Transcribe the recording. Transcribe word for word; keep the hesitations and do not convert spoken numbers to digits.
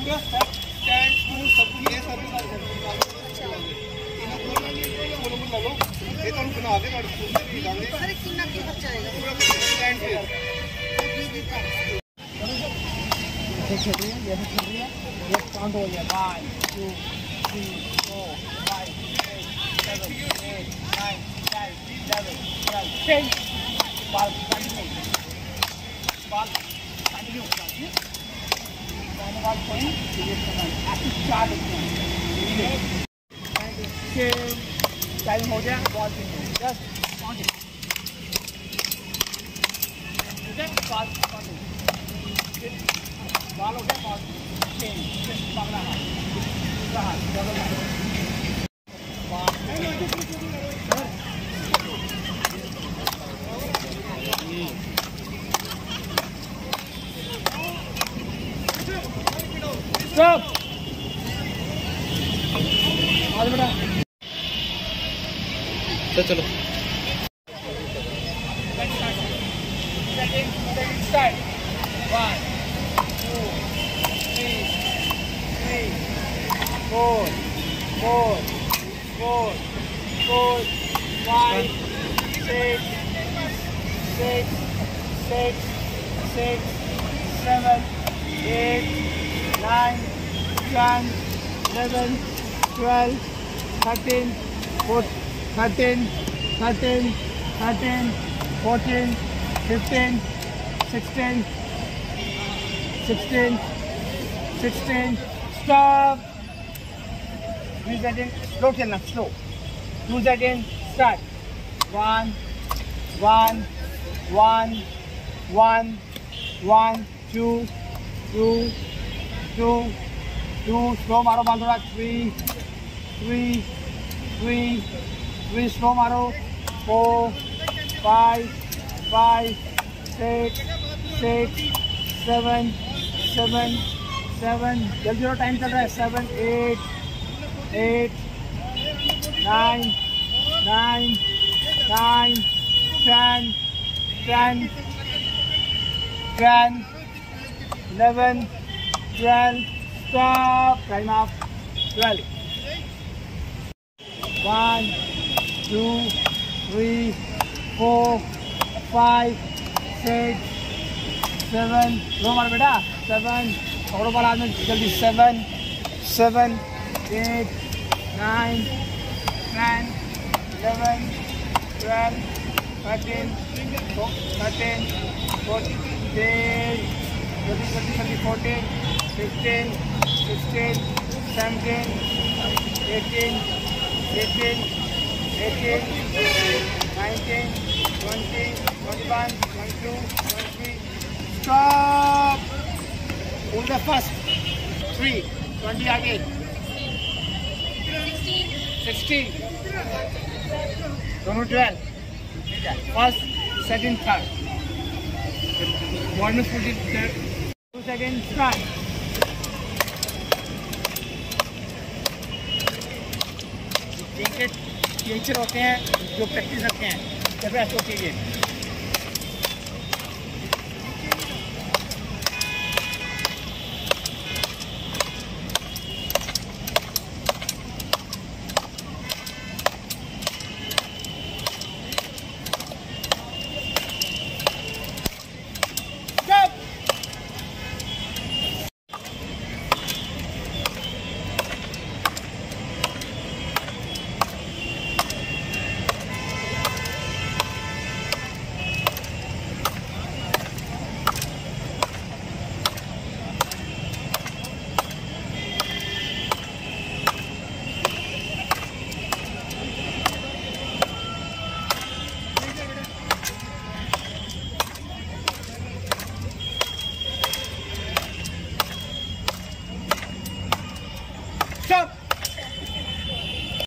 Stand screw सब ये सब इन्हें बोलना नहीं है बोलो बोल लो ये तो बना के काट स्कूल में भी लाएंगे सर कितना की खर्चा आएगा पूरा स्टैंड पे ये चल रही है ये चल रही है ये काउंट हो गया one two three four five six seven eight nine ten eleven twelve ten ball continue ball continue करना मैंने बाल पॉइंट ये करना ऐसे चार लिखना है टाइम हो गया ball just count it okay ball count it ball हो गया बॉल चेंज जस्ट पकड़ा हाथ दूसरा हाथ डबल हाथ बॉल स्टॉप आगे बेटा तो चलो second second start one two three three four four four four five six six six six seven eight nine, ten, eleven, twelve, thirteen, fourteen, thirteen, thirteen, thirteen, fourteen, fifteen, sixteen, sixteen, sixteen. Stop. Use that in slow खेलना slow. Use that in start. One, one, one, one, one, two, two. Two, two, slow maro ball thoda, three, three, three, three, slow maro, four, five, five, six, six, seven, seven, seven, जल्दी थोड़ा time चल रहा है, seven, eight, eight, nine, nine, nine, ten, ten, ten, eleven. twelve, stop, time off, twelve. one, two, three, four, five, six, seven, रो मार बेटा, seven, पकड़ो बड़ा आदमी जल्दी, seven, seven, eight, nine, ten, eleven, twelve, thirteen, thirteen, fourteen, जल्दी जल्दी जल्दी fourteen, fifteen, sixteen, seventeen, eighteen, eighteen, eighteen, nineteen, twenty, twenty-one, twenty-two, twenty-three. Stop. Who the first? Three. Twenty again. Sixteen. दोनों twelve. First, second, third. One is put it there. Two seconds, start. Cricket teacher होते हैं जो practice रखते हैं कृपया ऐसा कीजिए Stop!